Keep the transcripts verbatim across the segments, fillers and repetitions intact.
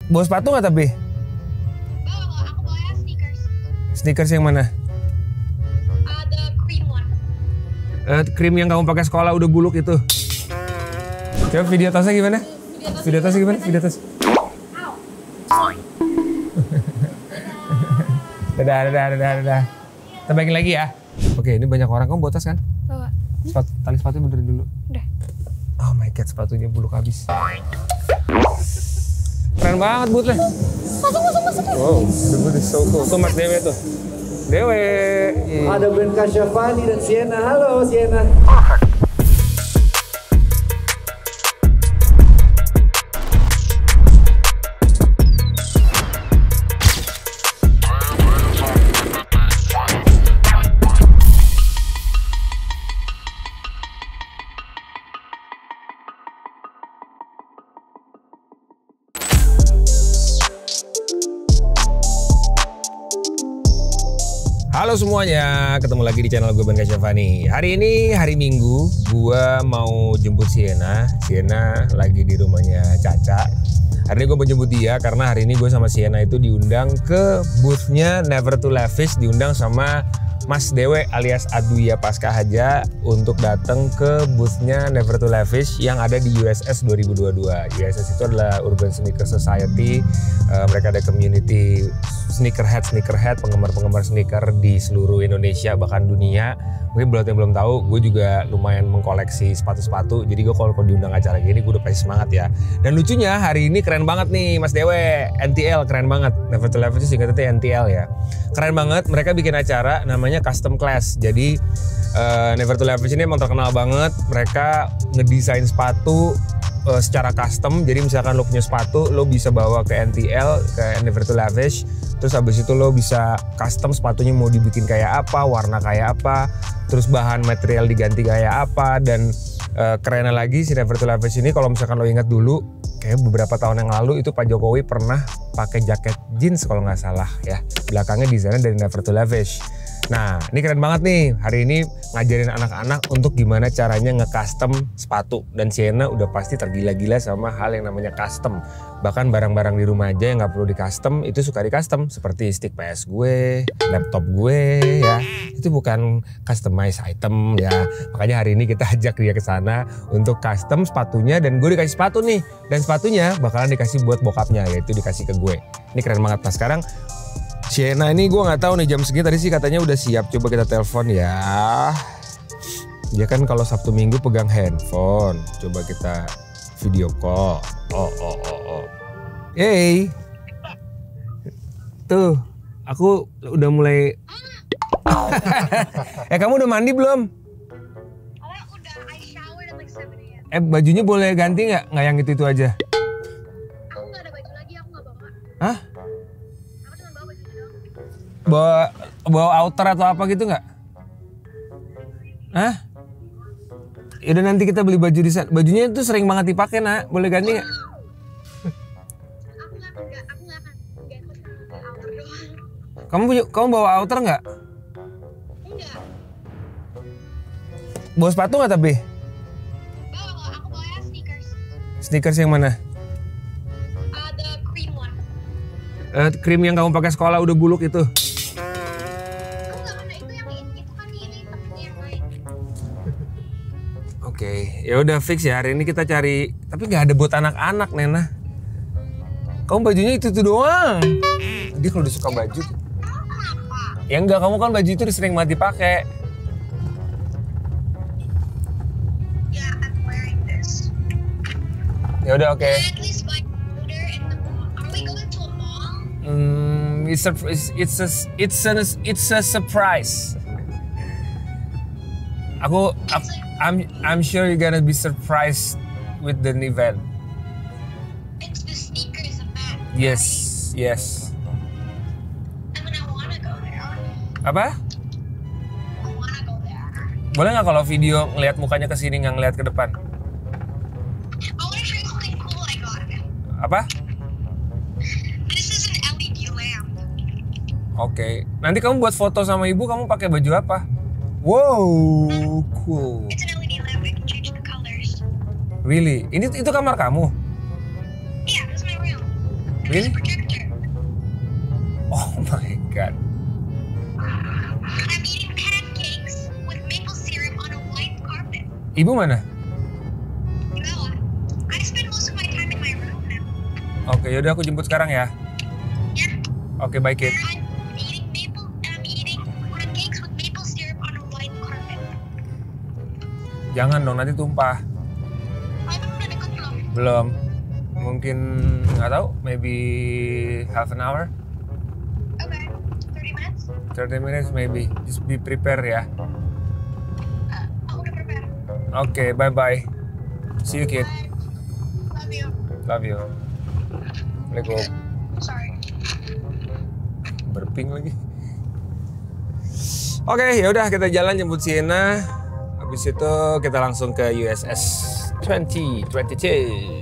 Bawa sepatu nggak tapi? Bawa, aku bawa sneakers. Sneakers yang mana? Uh, the cream one. Uh, krim yang kamu pakai sekolah udah buluk itu. Coba video tasnya gimana? Video tasnya gimana? Video tas. Dadah, dadah, dadah, dadah. Kita baikin lagi ya. Oke, ini banyak orang. Kamu bawa tas kan? Bawa. Sepatu, tali sepatu benerin dulu. Udah. Oh my god, sepatunya buluk habis. Keren banget bootnya. Masuk, masuk, masuk. Wow, the boot is so cool. Tuh Mas Dewe tuh. Dewe. Ada Ben Kasyafani dan Sienna. Halo Sienna. Halo semuanya, ketemu lagi di channel gue Ben Kasyafani. Hari ini hari Minggu, gue mau jemput Sienna. Sienna lagi di rumahnya Caca. Hari ini gue mau jemput dia karena hari ini gue sama Sienna itu diundang ke boothnya Never to Lavish, diundang sama Mas Dewe alias Aduya Pasca Haja untuk datang ke boothnya Never to Lavish yang ada di U S S dua ribu dua puluh dua. U S S itu adalah Urban Sneaker Society. Uh, mereka ada community sneakerhead, sneakerhead, penggemar-penggemar sneaker di seluruh Indonesia bahkan dunia. Mungkin buat yang belum tahu, gue juga lumayan mengkoleksi sepatu-sepatu. Jadi gue kalau diundang acara gini, gue udah pasti semangat ya. Dan lucunya hari ini keren banget nih Mas Dewe, N T L keren banget. Never to Lavish singkatnya N T L ya. Keren banget, mereka bikin acara namanya Custom Class. Jadi uh, Never to Lavish ini emang terkenal banget. Mereka ngedesain sepatu uh, secara custom. Jadi misalkan lo punya sepatu, lo bisa bawa ke N T L, ke Never to Lavish. Terus habis itu lo bisa custom sepatunya mau dibikin kayak apa, warna kayak apa, terus bahan material diganti kayak apa. Dan uh, kerennya lagi si Never to Lavish ini kalau misalkan lo ingat dulu, kayak beberapa tahun yang lalu itu Pak Jokowi pernah pakai jaket jeans kalau nggak salah ya. Belakangnya desainnya dari Never to Lavish. Nah ini keren banget nih, hari ini ngajarin anak-anak untuk gimana caranya nge-custom sepatu. Dan Sienna udah pasti tergila-gila sama hal yang namanya custom. Bahkan barang-barang di rumah aja yang gak perlu di-custom itu suka di-custom. Seperti stick P S gue, laptop gue ya. Itu bukan customize item ya. Makanya hari ini kita ajak dia ke sana untuk custom sepatunya. Dan gue dikasih sepatu nih. Dan sepatunya bakalan dikasih buat bokapnya, yaitu dikasih ke gue. Ini keren banget. Nah sekarang Sienna ini gue nggak tahu nih jam segini, tadi sih katanya udah siap. Coba kita telepon ya. Dia kan kalau Sabtu Minggu pegang handphone. Coba kita video call. Oh oh oh oh. Hey. Tuh, aku udah mulai. Eh kamu udah mandi belum? Oh, udah. I showered at like seven A M Eh bajunya boleh ganti nggak? Nggak yang itu itu aja. Aku nggak ada baju lagi, aku nggak bawa. Hah? Aku cuma bawa baju doang. Bawa bawa outer atau apa gitu nggak? Hah? Yaudah nanti kita beli baju di sana. Bajunya itu sering banget dipakai nak. Boleh ganti nggak? Aku nggak akan, nggak, aku nggak akan ganti sama outer doang. Kamu punya, kamu bawa outer nggak? Enggak. Bawa sepatu nggak tapi? Bawa, aku bawa sneakers. Sneakers yang mana? Uh, the cream one. Uh, krim yang kamu pakai sekolah udah buluk itu. Aku nggak mana itu yang itu kan ini tapi yang lain. Oke, okay. Ya udah fix ya, hari ini kita cari. Tapi nggak ada buat anak-anak Nena. Kamu bajunya itu tuh doang. Dia kalau udah suka baju. Ya enggak, kamu kan baju itu sering banget dipakai. Yeah, I'm wearing this. Ya udah oke. Okay. At least buy powder in the mall. Are we going to a mall? Hmm, it's a it's it's a it's a it's a surprise. Aku, aku I'm I'm sure you're gonna be surprised with the event. It's the sneakers event. Yes, yes. I mean, I wanna go there. Apa? I wanna go there. Boleh nggak kalau video ngelihat mukanya ke sini nggak ngelihat ke depan? I wanna show you something cool I got. Apa? This is an L E D lamp. Oke. Okay. Nanti kamu buat foto sama ibu, kamu pakai baju apa? Wow, cool. It's an L E D lamp. I can change the colors. Really? Ini itu kamar kamu? Yeah, this is my room. Really? Projector. Oh my god. I'm eating pancakes with maple syrup on a white carpet. Ibu mana? No, I spend most of my time in my room now. Oke, yaudah aku jemput sekarang ya. Yeah. Oke, bye kid. I'm eating maple. I'm eating pancakes with maple syrup on a white carpet. Jangan dong, nanti tumpah. Kamu udah deket belum? Belum. Mungkin nggak tahu, maybe half an hour, Okay. thirty minutes? thirty minutes maybe. Just be prepare ya. Uh, aku udah prepare. Oke, bye bye. See you kid. Bye. Love you. Love you. Assalamualaikum. Sorry. Berping lagi. Oke, ya udah kita jalan jemput Sienna. Habis itu kita langsung ke U S S dua ribu dua puluh dua.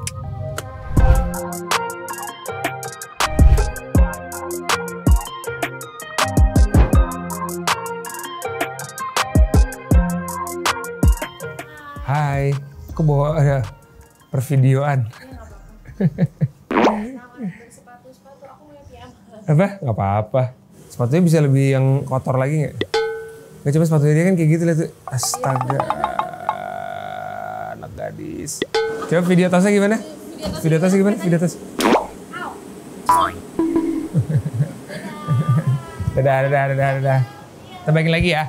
Hai, aku bawa ada pervideoan. Apa? Gak apa-apa. Sepatunya bisa lebih yang kotor lagi nggak? Gak cuma sepatunya dia kan kayak gitu lihat tuh. Astaga, anak gadis. Coba video tasnya gimana? Video tasnya gimana? Video tas. Dadah, dadah, dadah, dadah. Kita baikin lagi ya.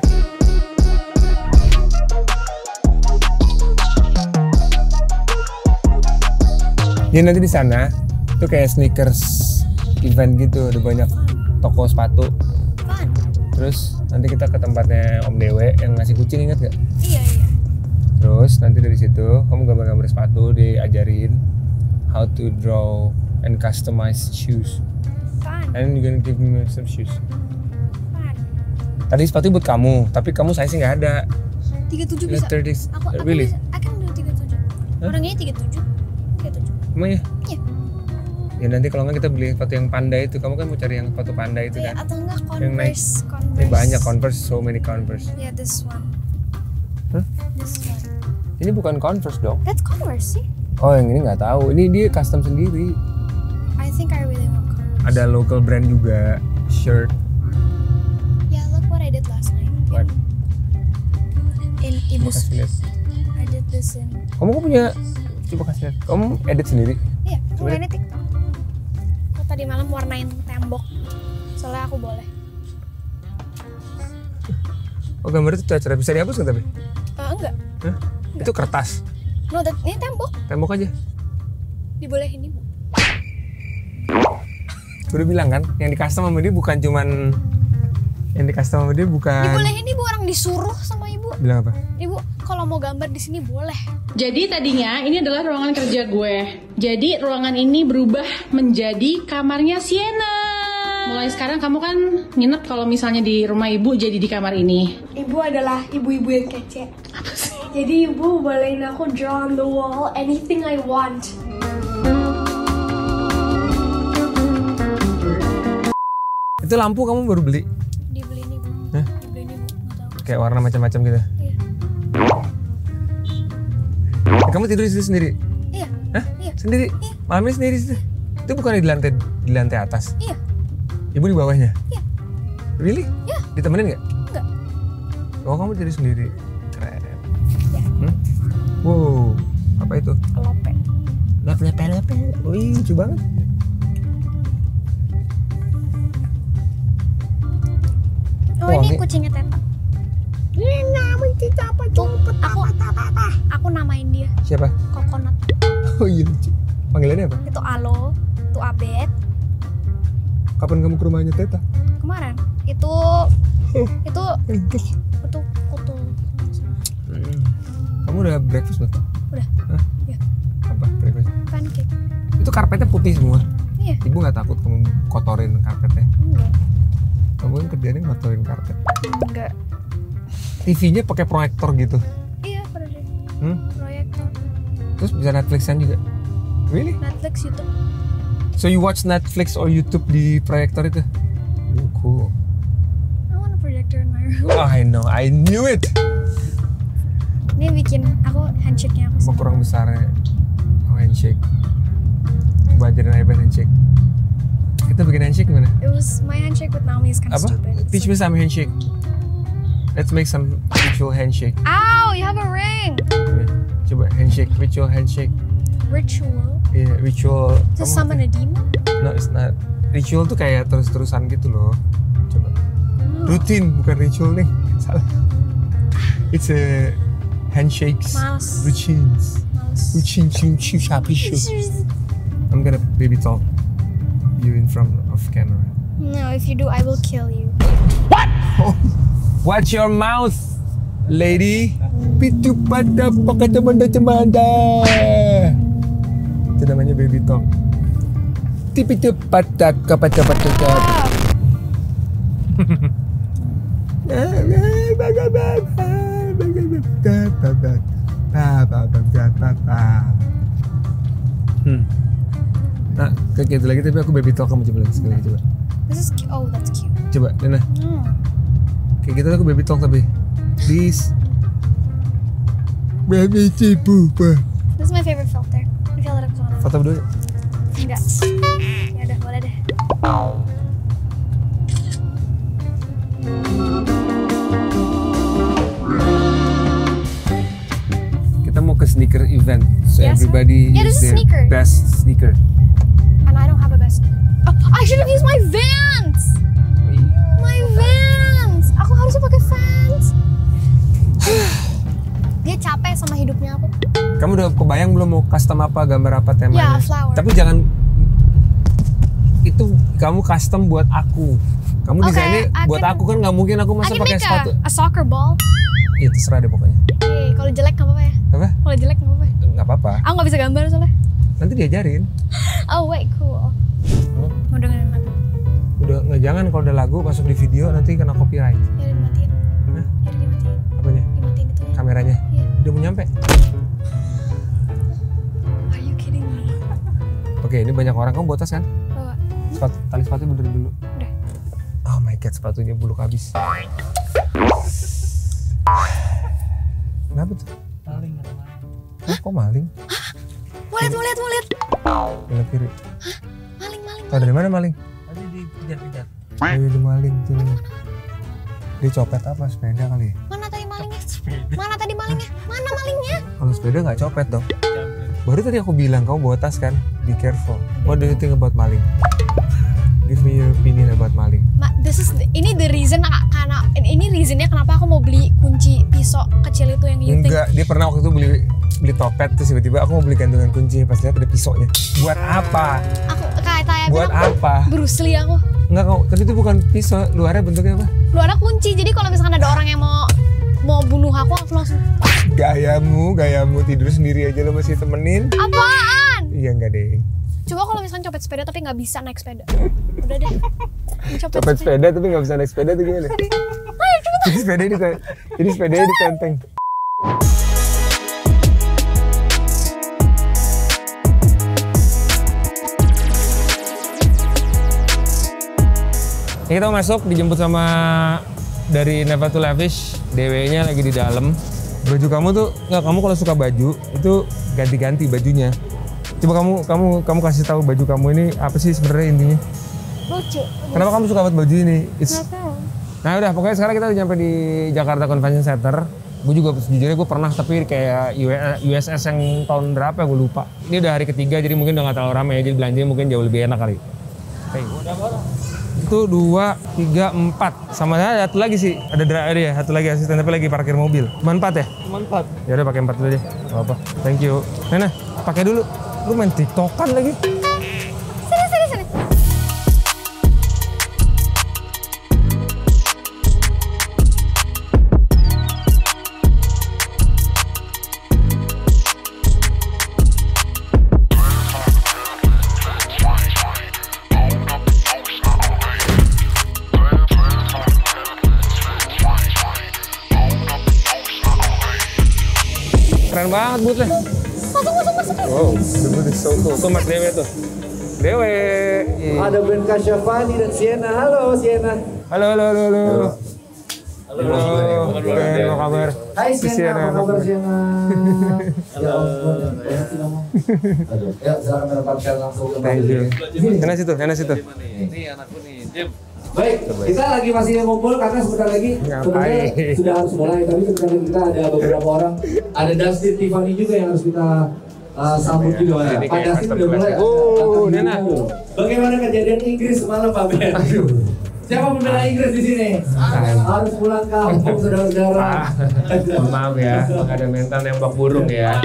Jadi nanti di sana itu kayak sneakers event gitu, ada banyak toko sepatu. Fun. Terus nanti kita ke tempatnya Om Dewe yang ngasih kucing, ingat gak? Iya, iya. Terus nanti dari situ kamu gambar-gambar sepatu, diajarin how to draw and customize shoes. Fun. And you're gonna give me some shoes. Fun. Tadi sepatu buat kamu, tapi kamu size nggak ada. tiga puluh tujuh bisa. thirty, Aku, aku really? bisa. I can do tiga puluh tujuh. Hah? Orangnya tiga puluh tujuh. tiga puluh tujuh. Emang ya? Iya. Ya nanti kalau nggak kita beli sepatu yang panda itu, kamu kan mau cari yang sepatu panda itu Iya, kan? atau enggak Yang naik. Converse. Converse. Ini banyak Converse, so many Converse. Yeah, this one. Hah? This one. Ini bukan Converse dong? That's Converse sih. Oh yang ini nggak tahu, ini dia custom sendiri. I think I really want Converse. Ada local brand juga, shirt. Yeah, look what I did last night. What? In Coba Ibus. kasih lihat. I did this in. Kamu kok punya, coba kasih lihat. Kamu edit sendiri? Iya, Coba enggak ini TikTok. Aku tadi malam warnain tembok. Soalnya aku boleh. Oh gambar itu cacat, bisa dihapus nggak tapi? Uh, enggak. Hah? Itu kertas, No, that, ini tembok. tembok aja. Dibolehin ibu. Gue udah bilang kan, yang di custom sama dia bukan cuman, yang di custom sama dia bukan. Dibolehin ibu, orang disuruh sama ibu. Bilang apa? Ibu, kalau mau gambar di sini boleh. Jadi tadinya ini adalah ruangan kerja gue. Jadi ruangan ini berubah menjadi kamarnya Sienna. Mulai sekarang kamu kan nginep kalau misalnya di rumah ibu jadi di kamar ini. Ibu adalah ibu-ibu yang kece. Apa sih? Jadi ibu bolehin aku draw on the wall anything I want. Itu lampu kamu baru beli? Dibeliin ibu. Hah? Dibeliin ibu, nggak tahu. Kayak warna macam-macam gitu? Iya. Kamu tidur di situ sendiri? Iya. Hah? Iya. Sendiri? Iya. Malamnya sendiri situ? Itu bukan di lantai di lantai atas? Iya. Ibu di bawahnya? Iya. Really? Iya. Ditemenin nggak? Enggak. Oh kamu tidur sendiri? Keren. Ya. Hmm? Wow, apa itu? Kelope. Lepe lepe lepe. Wih, lucu banget. Oh, Wah, ini ini- kucingnya Teta. Ini namanya Teta apa? Cumpet aku, apa? Aku namain dia Siapa? Coconut. Oh iya lucu. Panggilannya apa? Itu Alo, itu Abed. Kapan kamu ke rumahnya Teta? Kemarin itu itu Untuk. itu kutu. Hmm. Kamu udah breakfast belum? Udah. Hah? Iya. Apa breakfast? Pancake. Itu karpetnya putih semua. Iya. Ibu nggak takut kamu kotorin karpetnya? Enggak. Kamu kan kerjanya ngotorin karpet. Enggak. T V-nya pakai proyektor gitu. Iya, pada deh. Hmm? Proyektor. Terus bisa Netflixan juga. Really? Netflix, YouTube. So you watch Netflix or YouTube di proyektor itu? Oh, cool. I want a projector in my room. Oh, I know, I knew it. Ini bikin aku handshake-nya aku Mau sendiri. kurang besarnya. Oh, handshake. Coba ajarin Aiban handshake. Kita bikin handshake gimana? It was my handshake with Naomi is kind of Apa? stupid. Teach me some handshake. Let's make some ritual handshake. Ow, you have a ring. Yeah. Coba handshake, ritual handshake. Ritual. Iya, yeah, ritual. To Kamu summon ngerti? a demon? No, it's not. Ritual tuh kayak terus-terusan gitu loh. Coba. Rutin, bukan ritual nih. Salah. It's a handshakes. Males. Routines. Males. Routine, ching, ching, shapi, shoo. I'm gonna baby talk you in front of camera. No, if you do, I will kill you. Watch your mouth, lady. Pitu pada pakai cemanda-cemanda. Itu namanya baby talk. Tipitu pada kepada pada Hmm. Nah, kayak gitu lagi tapi aku baby talk kamu coba lagi sekali lagi coba. This is cute. Oh, that's cute. Coba, Nena. Mm. Kayak gitu aku baby talk tapi. Please. Baby cipu, Pak. This is my favorite filter. Ini filter kesukaan aku. Foto berdua. Enggak. Ya udah, boleh deh. Kita mau ke sneaker event. So Yes, everybody yeah, this use is their sneaker. best sneaker. And I don't have a best. Oh, I should have used my Vans. My Vans. Aku harusnya pakai Vans. Dia capek sama hidupnya aku. Kamu udah kebayang belum mau custom apa, gambar apa temanya? Ya, flower. Tapi jangan itu kamu custom buat aku. Kamu Okay, desainnya I buat can- aku kan nggak mungkin aku I masa can pakai make sepatu. a, a soccer ball. Iya terserah deh pokoknya. Hey, kalau jelek nggak apa-apa ya? Apa? Kalau jelek nggak apa-apa ya? Nggak apa-apa. Aku nggak bisa gambar soalnya. Nanti diajarin. Oh wait, cool. Hmm? Mau dengerin lagu? Udah nggak jangan kalau udah lagu masuk di video nanti kena copyright. Ya udah dimatiin. Hah? Ya udah dimatiin. Apanya? Dimatiin itu ya. Kameranya. Iya. Udah mau nyampe. Are you kidding me? Oke ini banyak orang kamu bawa tas kan? Bawa. Sepatu, tali sepatu benerin dulu. Udah. Oh my god sepatunya buluk habis. Kenapa tuh? Maling. Hah, kok maling? Mau lihat, mau lihat, mau lihat. Belok kiri. Maling, maling. Tahu dari mana maling? Tadi dikejar-kejar. Oh iya ada maling tuh. Dia copet apa? Sepeda kali ya? Mana tadi malingnya? Mana tadi malingnya? Mana malingnya? Kalau sepeda nggak copet dong. Baru tadi aku bilang kamu bawa tas kan? Be careful. What do you think about maling? Give me your opinion about maling. Ma, this is the- ini the reason ah, karena ini reasonnya kenapa aku mau beli kunci pisau kecil itu yang you think. Enggak, dia pernah waktu itu beli beli topet terus tiba-tiba aku mau beli gantungan kunci pas lihat ada pisaunya. Buat apa? Aku kayak kayak Buat bilang, apa? Bruce Lee aku. Enggak kok, tapi itu bukan pisau, luarnya bentuknya apa? Lu ada kunci, jadi kalau misalkan ada orang yang mau mau bunuh aku, aku langsung Gayamu, gayamu tidur sendiri aja lo masih temenin. apaan? Iya enggak deh. Coba kalau misalkan copet sepeda tapi nggak bisa naik sepeda. Udah deh. Copet, Copet sepeda tapi nggak bisa naik sepeda tuh gimana? Jadi sepeda ini jadi sepedanya ditenteng. Ini kita mau masuk, dijemput sama dari Never to Lavish, D W-nya lagi di dalam. Baju kamu tuh, nggak kamu kalau suka baju itu ganti-ganti bajunya. Coba kamu kamu kamu kasih tahu baju kamu ini apa sih sebenarnya intinya? lucu. Kenapa kamu suka banget baju ini? It's... Nggak tahu. Nah udah pokoknya sekarang kita udah nyampe di Jakarta Convention Center. Gue juga sejujurnya gue pernah tapi kayak U S S yang tahun berapa gue lupa. Ini udah hari ketiga jadi mungkin udah nggak terlalu ramai jadi belanjanya mungkin jauh lebih enak kali. Oke. Itu dua, tiga, empat. Sama ada satu lagi sih. Ada driver ya, satu lagi asisten tapi lagi parkir mobil. Cuma empat ya? Cuma empat. Ya udah pakai empat dulu deh. Gak apa. Thank you. Nena, pakai dulu. Lu main tiktokan lagi. Sini, sini, sini. Keren banget bootnya. Masuk, masuk, masuk. Wow, the boot is so cool. Tuh Mas Dewe tuh. Dewe. Ada Ben Kasyafani dan Sienna. Halo Sienna. Halo, halo, halo, halo. Halo Halo, Ben, apa kabar? Hai Sienna, apa kabar Sienna? Ya ampun, banyak sih ngomong. Aduh, ya silakan mendapatkan langsung ke Thank you. Sana situ, sana situ. Ini anakku nih, Jim. Baik, kita lagi masih ngumpul karena sebentar lagi sebenarnya sudah harus mulai, tapi sebentar lagi kita ada beberapa orang, ada Dustin Tiffany juga yang harus kita uh, sambut juga. Ini Pak kayak Dustin udah mulai. Oh, Nana. Nana. Bagaimana kejadian Inggris semalam Pak Ben? Aduh. Siapa pembela Inggris di sini? Harus pulang kampung saudara-saudara. Mohon maaf ya, ada mental nembak burung ya.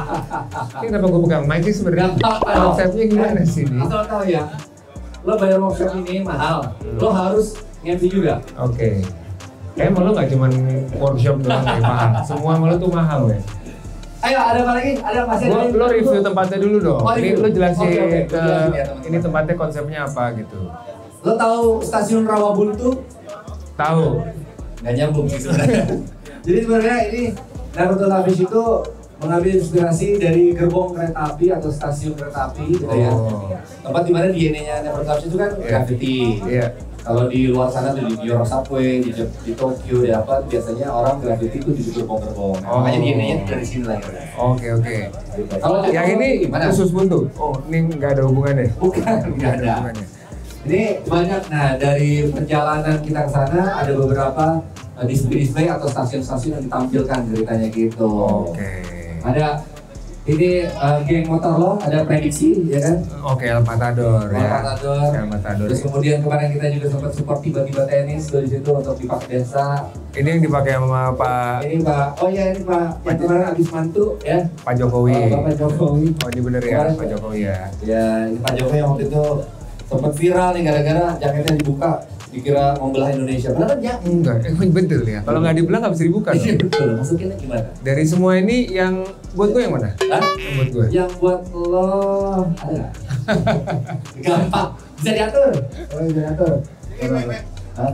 Ini kenapa gue pegang mic sih sebenarnya? Konsepnya gimana sih ini? Asal tahu ya, lo bayar workshop ini mahal, lo harus nge-M C juga. Oke. Kayak malu nggak cuman workshop doang yang mahal, semua malu tuh mahal ya. Ayo, ada apa lagi? Ada masih ada Lo, lagi? lo review tempatnya dulu dong. Oh, Ini review. lo jelasin Oke, oke. ke Jelasin ya, teman-teman. ini tempatnya konsepnya apa gitu. Lo tahu stasiun Rawabuntu? Tahu. Nggak nyambung sih sebenarnya. Jadi sebenarnya ini Naruto Lavish itu mengambil inspirasi dari gerbong kereta api atau stasiun kereta api gitu ya. Oh. Tempat di mana D N A-nya Naruto Lavish itu kan Iya. graffiti. Iya. Kalau di luar sana tuh di New York subway, di, di Tokyo, di apa biasanya orang graffiti itu di gerbong-gerbong. Oh. Makanya D N A-nya dari sini lah ya. Oke oke. Kalau Yang ini gimana? khusus buntu. Oh, ini nggak ada hubungannya. Bukan, nggak ada. hubungannya. Ini banyak, nah dari perjalanan kita ke sana ada beberapa uh, display-display atau stasiun-stasiun yang ditampilkan ceritanya gitu. Oke. Ada ini uh, geng motor lo, ada prediksi ya kan? Oke, El Matador El ya. Matador. El Matador. Terus kemudian kemarin kita juga sempat support tiba-tiba tenis dari situ untuk dipakai dansa. Ini yang dipakai sama Pak Ini Pak, oh ya ini Pak, yang kemarin habis mantu ya. Pak Jokowi. Oh, Bapak Jokowi. Oh, ini bener ya Kemarin, Pak Jokowi ya. Ya, ini Pak Jokowi yang waktu itu sempat viral nih gara-gara jaketnya dibuka dikira membelah Indonesia. Padahal kan ya. Enggak, eh betul ya. Kalau nggak dibilang nggak bisa dibuka. Iya dong. betul, masukinnya gimana? Dari semua ini yang buat gue yang mana? Hah? Yang buat gue. Yang buat lo ada nggak? Gampang, bisa diatur. Oh, bisa diatur. Hah?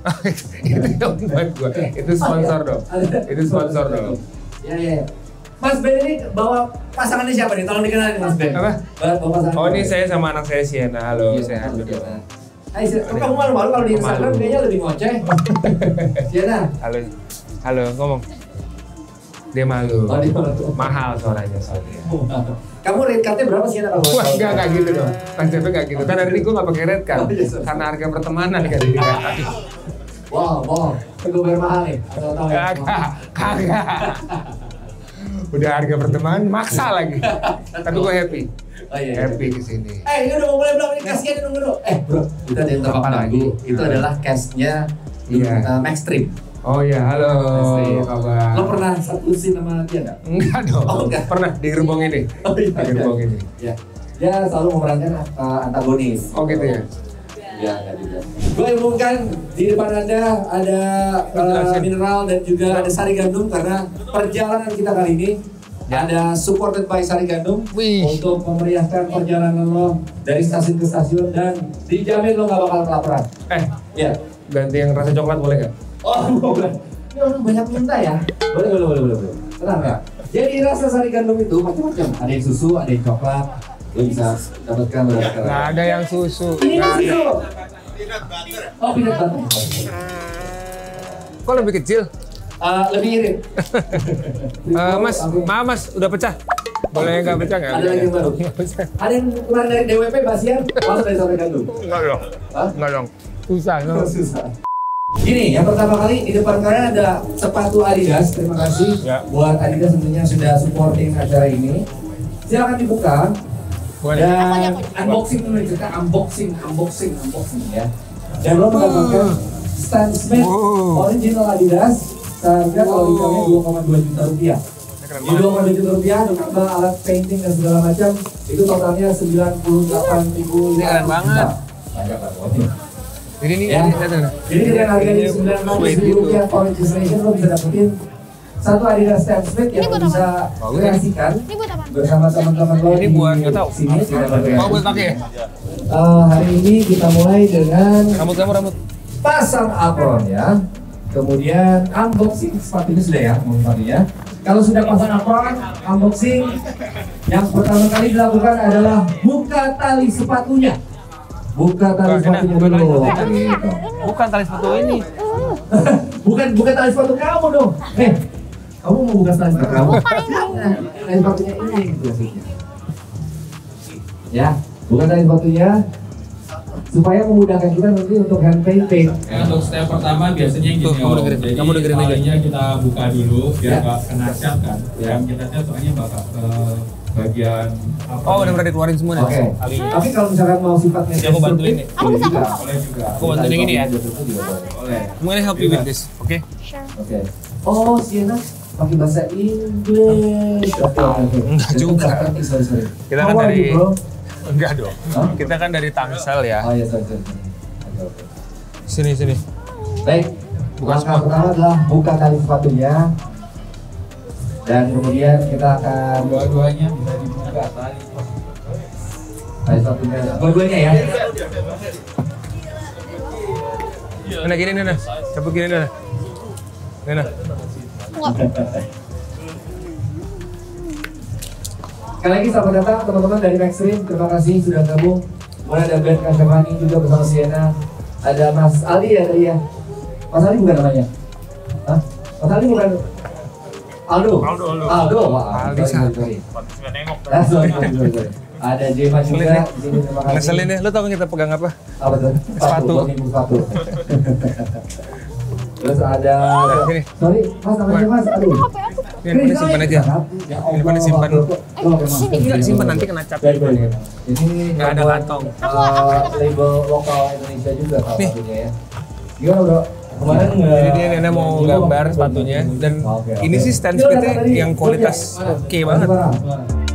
Itu yang buat gue. Itu sponsor dong. Ada. Itu sponsor dong. Ya ya. ya. Mas Ben ini bawa pasangannya siapa nih? Tolong dikenalin Mas Ben. Apa? Bawa pasangan. Oh, ini saya sama anak saya Sienna. Halo, Iya, saya halo, Halo. Sienna. Hai, Sienna. Kok kamu malu-malu kalau di Instagram Malu. kayaknya lebih ngoceh. Sienna. Halo. Halo, ngomong. Dia malu. Oh, dia malu. Mahal suaranya soalnya. Kamu rate card-nya berapa Sienna kalau? Wah, enggak, enggak gitu dong. Konsepnya enggak gitu. Kan hari ini gue nggak pakai red card. Oh, iya, sorry. Karena harga pertemanan kan jadi nggak. Wow, wow. Gue bayar mahal nih. Atau tahu ya? Kagak, kagak. Udah harga pertemanan maksa lagi. Tapi gue happy. Oh iya. Happy kesini. Eh, ini udah mau mulai belum? Ini cashnya nunggu dulu. Eh, bro, kita ada yang Apa terpakai lagi? lagi. Itu Nah. adalah cashnya Iya. uh, Max Trip. Oh iya, halo. Lo Kabar. pernah satu scene sama dia nggak? Enggak dong. Oh, enggak. Pernah di gerbong ini. Oh iya. Di gerbong ini. Ya, dia selalu memerankan uh, antagonis. Oh gitu ya. Ya, enggak juga. Gue umumkan di depan Anda ada uh, Jelasin. mineral dan juga ada sari gandum karena perjalanan kita kali ini ada supported by sari gandum Wih. untuk memeriahkan perjalanan lo dari stasiun ke stasiun dan dijamin lo nggak bakal kelaparan. Eh, Ya. ganti yang rasa coklat boleh nggak? Oh, boleh. Ini orang banyak minta ya. Boleh, boleh, boleh, boleh. boleh. Tenang ya. Jadi rasa sari gandum itu macam-macam. Ada yang susu, ada yang coklat. Lo bisa dapatkan beberapa. Nggak ada yang susu. Ini Nggak kan ada. susu. Oh, peanut butter. Kok lebih kecil? Uh, lebih irit. Eh, mas, maaf mas, udah pecah. Boleh nggak pecah nggak? Ada lagi yang baru. Nggak pecah. Ada yang kurang dari D W P Basian, masuk dari sari gandum. Nggak dong. Hah? Nggak dong. Susah. No. Susah. Gini, yang pertama kali di depan kalian ada sepatu Adidas. Terima kasih Ya. buat Adidas tentunya sudah supporting acara ini. Silakan dibuka. Boleh. Dan unboxing dulu kita unboxing, unboxing, unboxing ya. Dan lo mendapatkan Stan Smith Wow. original Adidas seharga kalau retailnya dua koma dua juta rupiah. Keren Di dua koma dua juta rupiah ditambah alat painting dan segala macam itu totalnya sembilan puluh delapan ribu. Ini keren banget. Banyak banget. Ini nih, Ya. ini lihat nih. Jadi dengan harga di sembilan ratus Sweet ribu gitu. rupiah for registration lo bisa dapetin satu Adidas Stan Smith yang Ini buat lo bisa Bagus. kreasikan Ini buat apa? bersama teman-teman lo. Ini di buat nggak tahu. sini. Oh, buat pakai ya? Eh, hari ini kita mulai dengan Rambut kamu rambut. pasang apron ya. Kemudian unboxing sepatunya sudah ya, mau sepatunya. Kalau sudah pasang apron, unboxing yang pertama kali dilakukan adalah buka tali sepatunya. Buka tali Wah, enak, sepatunya buka tali dulu. sepatunya. Gitu. Bukan tali sepatu ini. bukan bukan tali sepatu kamu dong. Eh, kamu mau buka tali sepatu kamu? Bukan ini. Tali sepatunya ini gitu maksudnya. Ya, bukan tali sepatunya supaya memudahkan kita nanti untuk hand painting. Ya, untuk step pertama biasanya gini. Tuh, kamu dengerin, Jadi kamu dengerin aja. talinya kita buka dulu biar Ya. nggak kena cat kan. Ya. Yang kita cat soalnya bakal ke bagian apa? Oh, udah pernah dikeluarin semua nih. Oke. Talinya. Tapi kalau misalkan mau sifatnya Ya, aku bantuin nih. Aku bisa, aku juga. bisa. Boleh juga. Aku bantuin yang ini ya. Boleh. I'm gonna help you with this, oke? Sure. Oke. Oh, Sienna pakai bahasa Inggris. Oke, oke. Enggak juga. Sorry, sorry. Kita How kan are dari- you, bro? Enggak dong. Hah? Kita kan dari Tangsel ya. Oh iya, sorry, sorry. sorry. Oke, oke. Sini sini. Baik, Buka langkah sepatu. pertama adalah buka tali sepatunya. Dan kemudian kita akan Dua-duanya bisa dibuka tali. tali sepatunya. Dua-duanya ya. Nena gini Nena. Cabut gini Nena. Nena. Sekali lagi selamat datang teman-teman dari Maxstream. Terima kasih sudah gabung. Kemudian ada Ben Kasyafani juga bersama Sienna. Ada Mas Ali ya tadi ya. Mas Ali bukan namanya? Hah? Mas Ali bukan? Aldo. Aldo, Aldo. Aldo. Wah, Aldi sorry, siapa? sorry. Ah, sorry, sorry, sorry, sorry. Ada Jema juga Ngeselin ya? di sini. Terima kasih. Ngeselin deh. Lo tau kan kita pegang apa? Apa tuh? Sepatu. buat ibu sepatu. Terus ada, Nah, sini. sorry, Mas namanya Mas, aduh. Ini handphone simpan aja. Ya Ini handphone simpan. sini. Enggak, simpan nanti kena cat. Baik, baik, baik. Ini Nggak ada label, kantong. eh, label lokal Indonesia juga salah Nih. satunya ya. Gimana bro? Kemarin nggak? Jadi dia Nena mau gambar sepatunya dan Oke, oke. ini sih stand Ini udah speednya tadi. yang kualitas Mana? oke banget. Mana?